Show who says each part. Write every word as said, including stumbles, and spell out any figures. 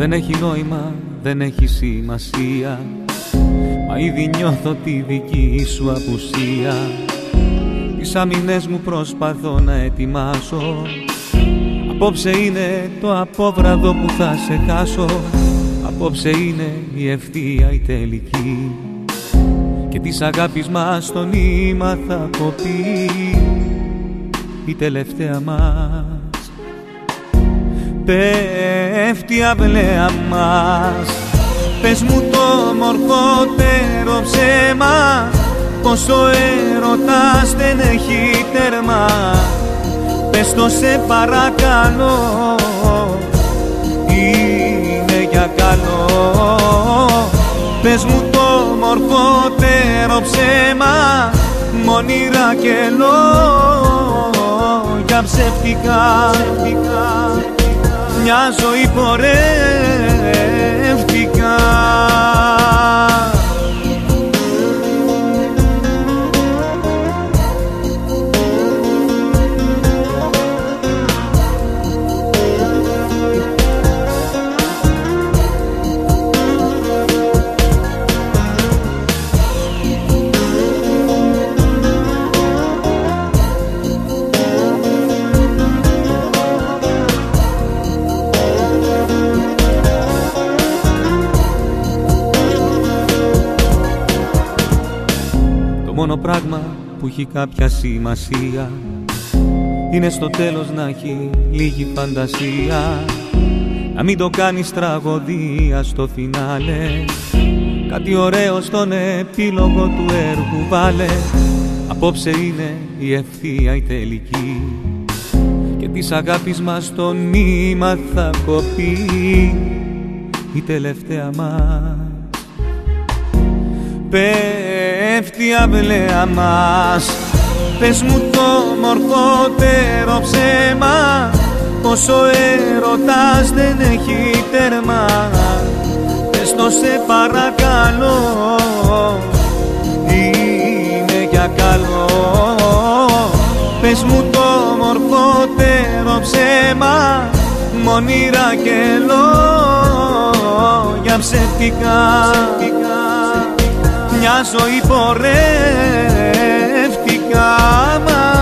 Speaker 1: Δεν έχει νόημα, δεν έχει σημασία, μα ήδη νιώθω τη δική σου απουσία. Τις άμυνες μου προσπαθώ να ετοιμάσω. Απόψε είναι το απόβραδο που θα σε χάσω. Απόψε είναι η ευθεία η τελική, και της αγάπης μας το νήμα θα κοπεί η τελευταία μας. Πέφτει η αυλαία μας. Πες μου το μορφότερο ψέμα, πως ο έρωτας δεν έχει τέρμα. Πες το σε παρακαλώ, είναι για καλό. Πες μου το μορφότερο ψέμα, μ' όνειρα και λόγια ψεύτικα. Μια ζωή πορεύτηκα. Το μόνο πράγμα που έχει κάποια σημασία είναι στο τέλος να έχει λίγη φαντασία. Να μην το κάνεις τραγωδία στο φινάλε, κάτι ωραίο στον επίλογο του έργου βάλε. Απόψε είναι η ευθεία η τελική, και της αγάπης μας το νήμα θα κοπεί η τελευταία μας. Πέφτει η αυλαία μας. Πες μου το μορφότερο ψέμα, πως ο έρωτας δεν έχει τέρμα. Πες το σε παρακαλώ, είναι για καλό. Πες μου το μορφότερο ψέμα, μ' όνειρα και λόγια ψεύτικα. Μια ζωή πορεύτηκα.